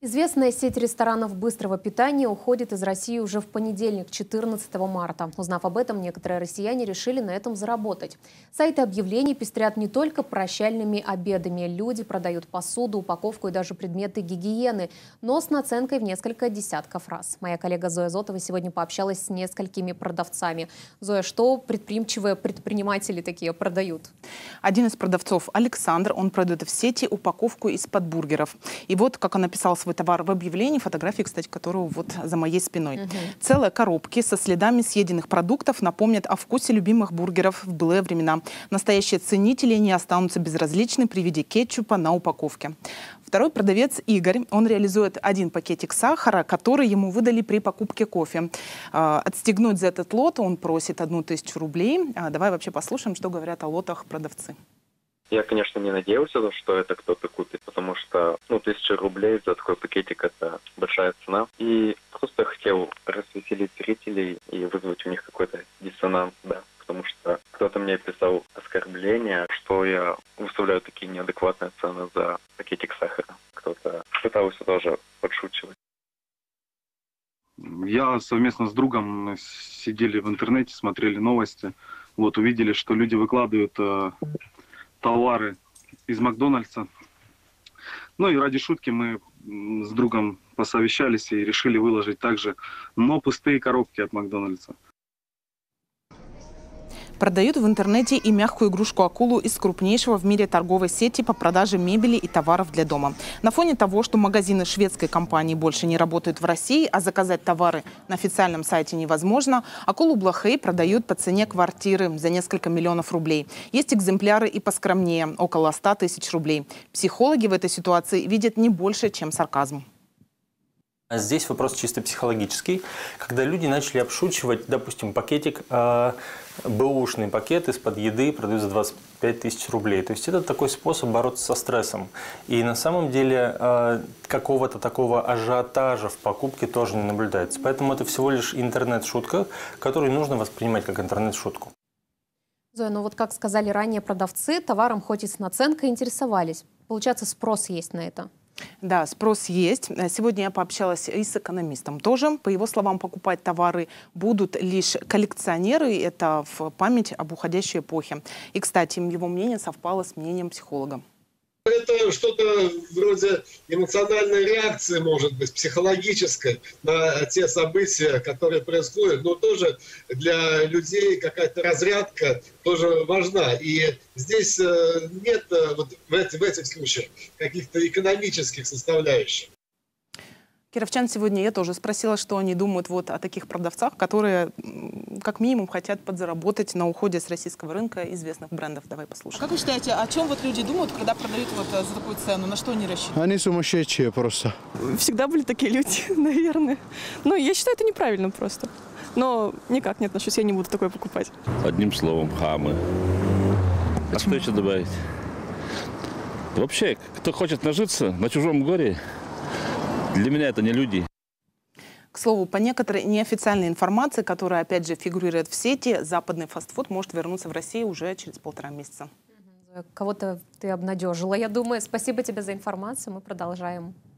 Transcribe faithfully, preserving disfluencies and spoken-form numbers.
Известная сеть ресторанов быстрого питания уходит из России уже в понедельник, четырнадцатого марта. Узнав об этом, некоторые россияне решили на этом заработать. Сайты объявлений пестрят не только прощальными обедами. Люди продают посуду, упаковку и даже предметы гигиены, но с наценкой в несколько десятков раз. Моя коллега Зоя Зотова сегодня пообщалась с несколькими продавцами. Зоя, что предприимчивые предприниматели такие продают? Один из продавцов, Александр, он продает в сети упаковку из-под бургеров. И вот, как он написал свой товар в объявлении, фотографии, кстати, которого вот за моей спиной. Угу. Целые коробки со следами съеденных продуктов напомнят о вкусе любимых бургеров в былые времена. Настоящие ценители не останутся безразличны при виде кетчупа на упаковке. Второй продавец Игорь, он реализует один пакетик сахара, который ему выдали при покупке кофе. Отстегнуть за этот лот он просит одну тысячу рублей. Давай вообще послушаем, что говорят о лотах продавцы. Я, конечно, не надеялся, что это кто-то купит, потому что, ну, тысяча рублей за такой пакетик – это большая цена. И просто хотел развеселить зрителей и вызвать у них какой-то диссонанс, да. Потому что кто-то мне писал оскорбления, что я выставляю такие неадекватные цены за пакетик сахара. Кто-то пытался тоже подшучивать. Я совместно с другом сидели в интернете, смотрели новости. Вот, увидели, что люди выкладывают э, товары из Макдональдса. Ну и ради шутки мы с другом посовещались и решили выложить также, но пустые коробки от Макдональдса. Продают в интернете и мягкую игрушку-акулу из крупнейшего в мире торговой сети по продаже мебели и товаров для дома. На фоне того, что магазины шведской компании больше не работают в России, а заказать товары на официальном сайте невозможно, акулу Блохей продают по цене квартиры за несколько миллионов рублей. Есть экземпляры и поскромнее, около ста тысяч рублей. Психологи в этой ситуации видят не больше, чем сарказм. А здесь вопрос чисто психологический. Когда люди начали обшучивать, допустим, пакетик, э, бэушный пакет из-под еды продают за двадцать пять тысяч рублей. То есть это такой способ бороться со стрессом. И на самом деле э, какого-то такого ажиотажа в покупке тоже не наблюдается. Поэтому это всего лишь интернет-шутка, которую нужно воспринимать как интернет-шутку. Зоя, ну вот как сказали ранее продавцы, товаром хоть и с наценкой интересовались. Получается, спрос есть на это? Да, спрос есть. Сегодня я пообщалась и с экономистом тоже. По его словам, покупать товары будут лишь коллекционеры. Это в память об уходящей эпохе. И, кстати, его мнение совпало с мнением психолога. Это что-то вроде эмоциональной реакции, может быть, психологической на те события, которые происходят. Но тоже для людей какая-то разрядка тоже важна. И здесь нет вот в этих, в этих случаях каких-то экономических составляющих. Кировчан сегодня я тоже спросила, что они думают вот о таких продавцах, которые как минимум хотят подзаработать на уходе с российского рынка известных брендов. Давай послушаем. Как вы считаете, о чем вот люди думают, когда продают вот за такую цену? На что они рассчитывают? Они сумасшедшие просто. Всегда были такие люди, наверное. Но я считаю, это неправильно просто. Но никак не отношусь, я не буду такое покупать. Одним словом, хамы. А что еще добавить? Вообще, кто хочет нажиться на чужом горе, для меня это не люди. К слову, по некоторой неофициальной информации, которая, опять же, фигурирует в сети, западный фастфуд может вернуться в Россию уже через полтора месяца. Кого-то ты обнадежила, я думаю. Спасибо тебе за информацию. Мы продолжаем.